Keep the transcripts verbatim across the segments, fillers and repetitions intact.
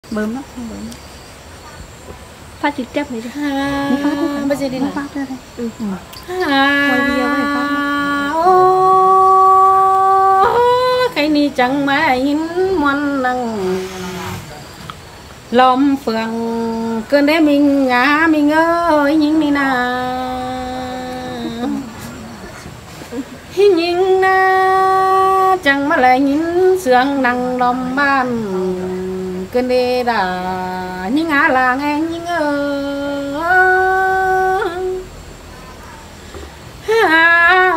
bơm lắm, không bơm. Phát trực tiếp này chứ. À, phát thôi. bây giờ đi phát thôi. Ừ. Ừ. À, quay video có thể phát. Cái ni chẳng mấy nhìn muôn năng lom phượng cơn đế mình ngã mình ơi nhìn đi na nhìn na chẳng mà lại nhìn sương năng lom ban cơn đế đã nhìn ngã là nghe nhìn ơi ha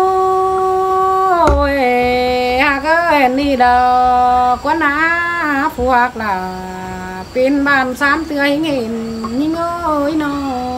ôi ha cái ni đâu quán á phù hoặc là bên bàn sám tươi nghìn nhưng ơi nó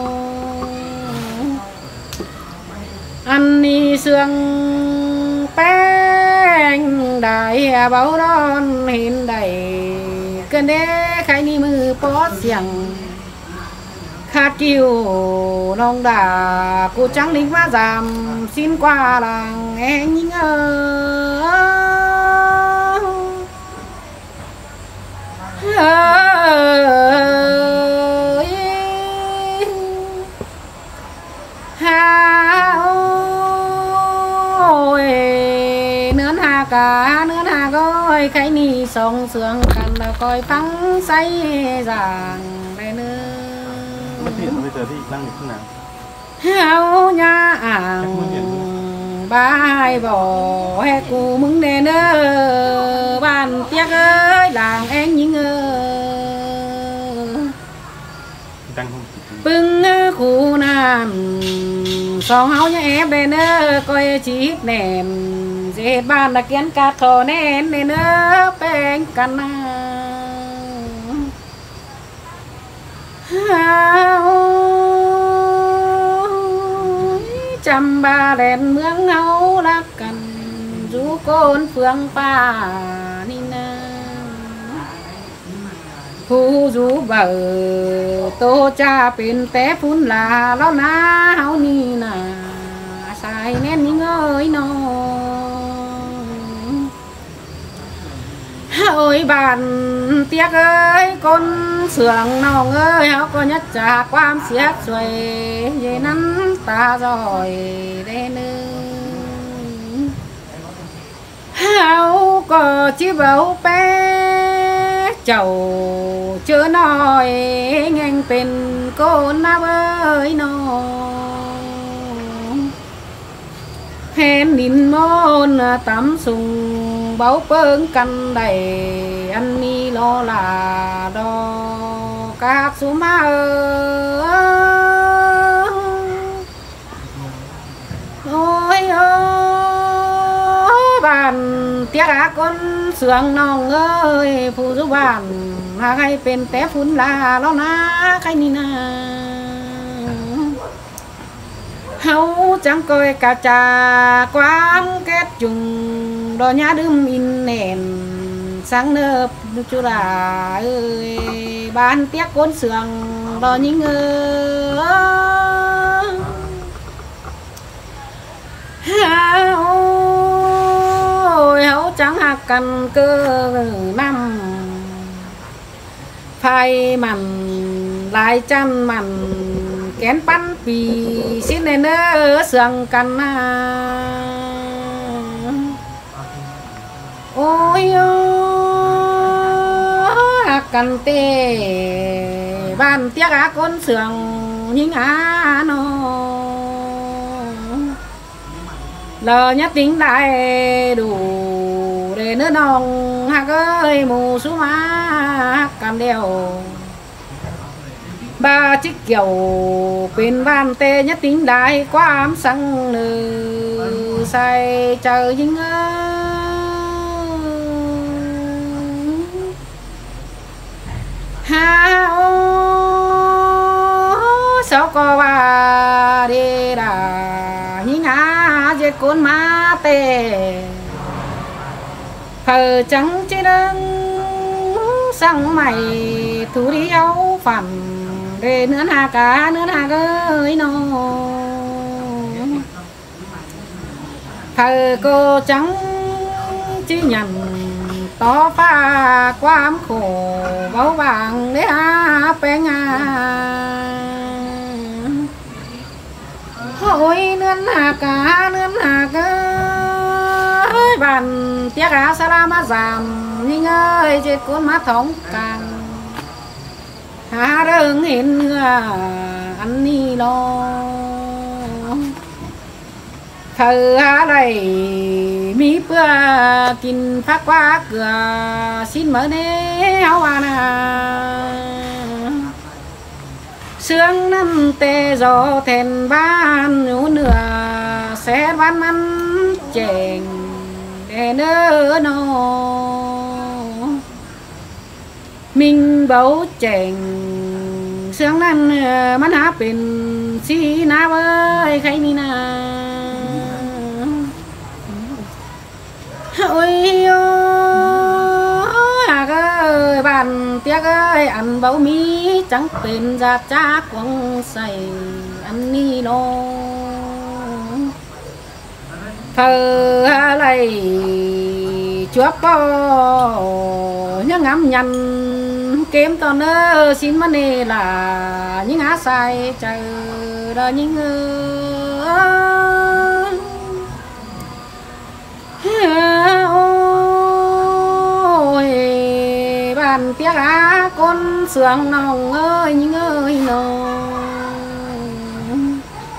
ăn đi xương bánh đại báo đón hình đầy cơn đế khai ni mưa bó xiềng khát chiều nông đà cô trắng lính hóa giảm xin qua làng nghe nhưng ơi ơi ha ôi nướng hà cả nướng hà gói cái ni sông sương cần là coi phăng say giàng đây nữa mất điện bây giờ thì đang được thế nào hao nha ảng bài bỏ hè cụ mừng đèn ơ bàn tiếc ơi làng em những ơ bưng khu nam song háo nha em đèn ơ coi chỉ đèn dệt bàn là kiến cát thò nén đèn ơ bên căn trăm ba đèn mướn hấu lá cần rú côn phương pha nina thu rú bờ tô cha pin té phun là lo na hấu nina sai nên những ơi nó ôi bạn tiếc ơi con sườn nòng ơi háo có nhất trả quan xiết xuôi về nắn ta rồi đây nữa háo có chỉ bảo bé chầu chưa nói ngành tình con na ơi nó hèn nín môn tắm sùng báo bơng căn đầy ăn ni lo là đo các số má ơi ôi bàn tiếc á con sương nòng ơi phụ giúp bàn hay bên té phun là lo na cái ni na hấu chẳng coi cả trà quán kết trùng đò nhá đơm in nền sáng nớp nước chú là ơi bán tiếc côn sườn đò những ngơ ôi hấu chẳng hạt cần cơ năm phai mặn lại chăn mặn kén bắn vì xin nên ở sườn căn ôi ôi căn tê bàn tiếc á con sườn nhưng á nó lờ nhất tính đại đủ để nữa nòng hạc ơi mù xuống má cầm đeo ba chiếc kiểu bên van tê nhất tính đại quá ám xăng lừ say chờ những ha ô sao có ba đi đà những á dệt côn má tê phờ trắng chế đơn sang mày thú đi áo phẩm để nữa hà cá nữa hà ơi nó thờ cô trắng chỉ nhầm tỏ phaความkhổเบาบางเด้อแปงาôi nương hà cả nương hà ơi bàn tiếc á sa la má giảm nhưng ơi chết cuốn má thống càng há đơn hiện ăn ni lo thơ há đây mi bữa kinh phát qua cửa xin mở nế áo à sương năm tê gió thèn ban nhú nửa sẽ ban ăn chèn để nỡ nó mình bấu chèn sương năm mắt há bên xí na với khay ni na ôi ơi bạn tiếc ơi ăn bấu mí trắng bên ra cha quăng say ăn ni nó thơ lại chuốc bò nhớ ngắm nhằn kiếm to nơ xin mà nè là những á sai chờ đó những bạn tiếc á con sương nồng ơi những ơi nồng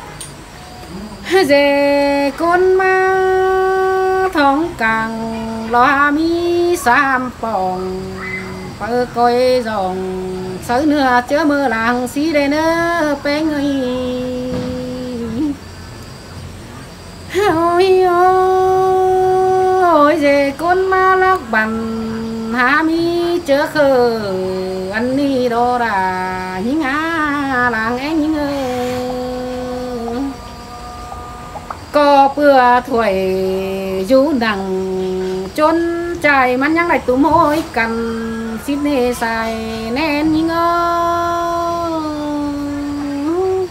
về con ma thống càng lo mi sam pòng bơ coi dòng sới nửa chớ mưa làng xí đây nữa bé người ôi ôi về con ma lắc bằng há mi chớ khờ anh đi đâu ra những á làng em những ơi có bữa tuổi du đằng chốn trời mắt nhang lại tụ môi cần xin nề xài nên những ơi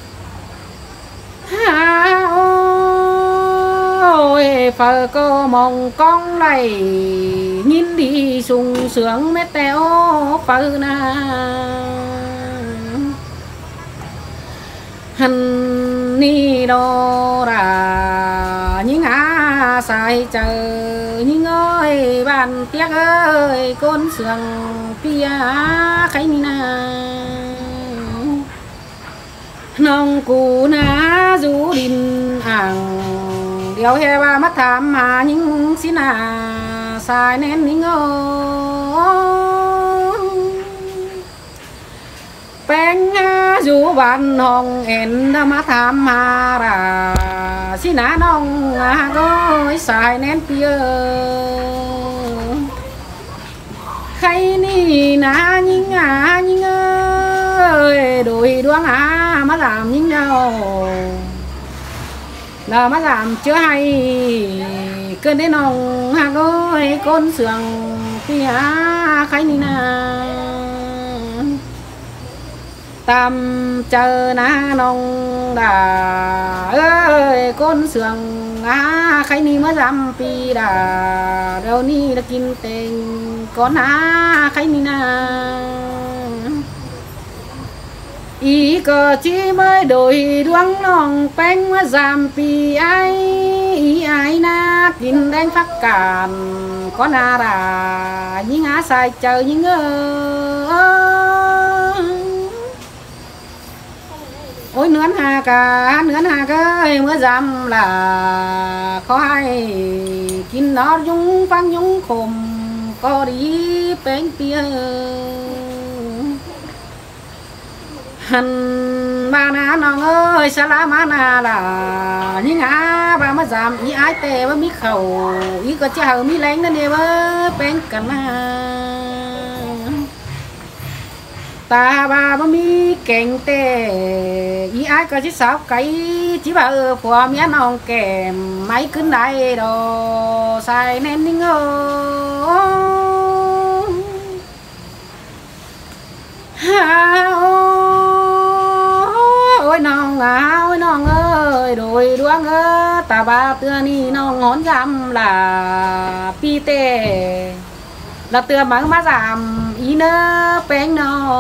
ha ôi phở cô mong con này nhìn đi sung sướng mét téo phở na hân ni đô ra những á sai chờ những ơi bạn tiếc ơi con sương pia khay ni na nông cù na du đình hàng điều hè ba mắt thảm mà những xin à sai nên những ơi bánh dù bạn hồng em đã má tham mà ra xin á nông gói xài nén tia khay ni na những à những ơi đôi đoán à má làm những nhau là má làm chưa hay cơn đến nông gói con sương tia khay ni na tam chờ na nông đà ơi con sương á khay ni mới dám pi đà đâu ni đã kim tình con á khay ni na ý cờ chỉ mới đổi đoán nòng bánh mới dám pi ai ý ai na kim đánh phát cản con à đà những á sai chờ những ơi ôi nướn hà cả nướn hà cái mới dám là có ai kín nó dung phăng dung khom có đi bánh tia hân ba na nong ơi sa la ma na là những á ba mới dám ý ái tè với mí khẩu ý có chào mí lánh nó nè với bánh cả na ta ba ba mi kèn tê ý ai có chứ sao cái chỉ bà ở phò mía nòng kèm máy cứng đại đồ sai nên đi ngô ôi nòng à ôi nòng ơi đôi đuông ơ ta ba tưa ni nòng ngón dăm là pi tê là tựa mà má giảm ý nơ bánh nó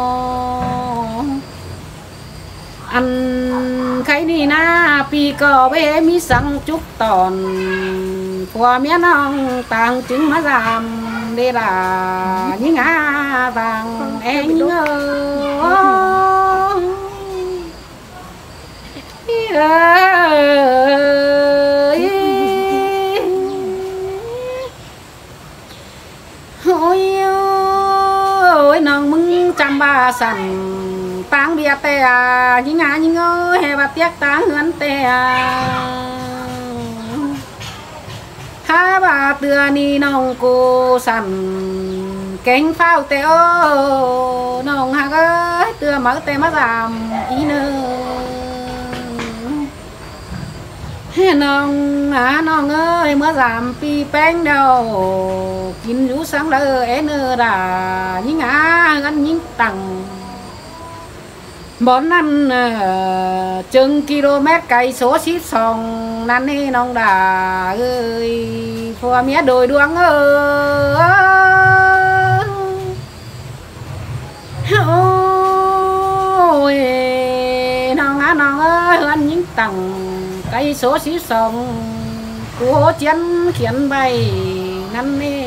ăn khay đi na pi cò bé mi sang chúc tòn qua mía nong tàng trứng má giảm đây là những ngã vàng em ơi ôi ôi nong mưng trăm ba sẵn tang bia tè à những ngã những ơi hè bà tiếc tang hươn tè ha bà tựa ni nong cô sẵn cánh phao tè ô nong ha ơi tựa mở tè má giảm ý nơ nong à nong ơi mới giảm pi bánh đâu kín rú sáng lơ é nơ đà những ngã gắn những tầng bốn năm uh, chừng km cây số xít sòng năn đi nong đà ơi phùa mía đồi đuông ơi ôi nong á nong ơi hơn những tầng cây số xít sòng của chiến khiến bay năn đi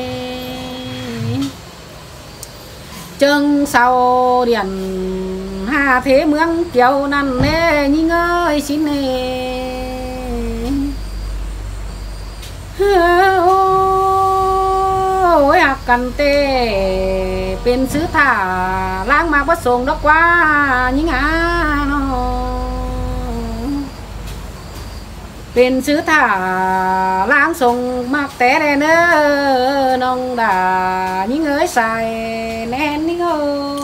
chừng sau điện hà thế mướn kiều năn nê nhưng ơi xin nê ôi hạc cần tê bên sứ thả lang mà bất sồn đó quá những á nó bên sứ thả lang sông mặc té đen ơ nông đà những ơi xài nén những ơi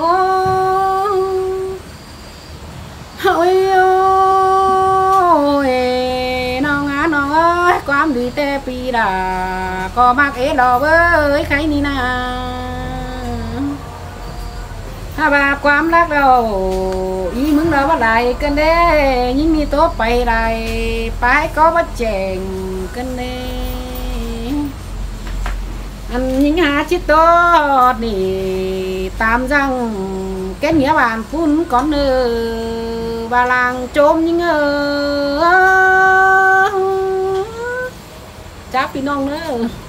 ôi ôi nong á nong ơi con đi tê pi đà có mặc ế đỏ với khay ni na ha bà quam lắc đầu ý mừng đó bắt lại cân đê những mi tốt bay lại phải có bắt chèn cân đê anh những há chít tốt đi tam răng cái nghĩa bàn phun con nơ bà làng trôm những ơ cháp đi nong nữa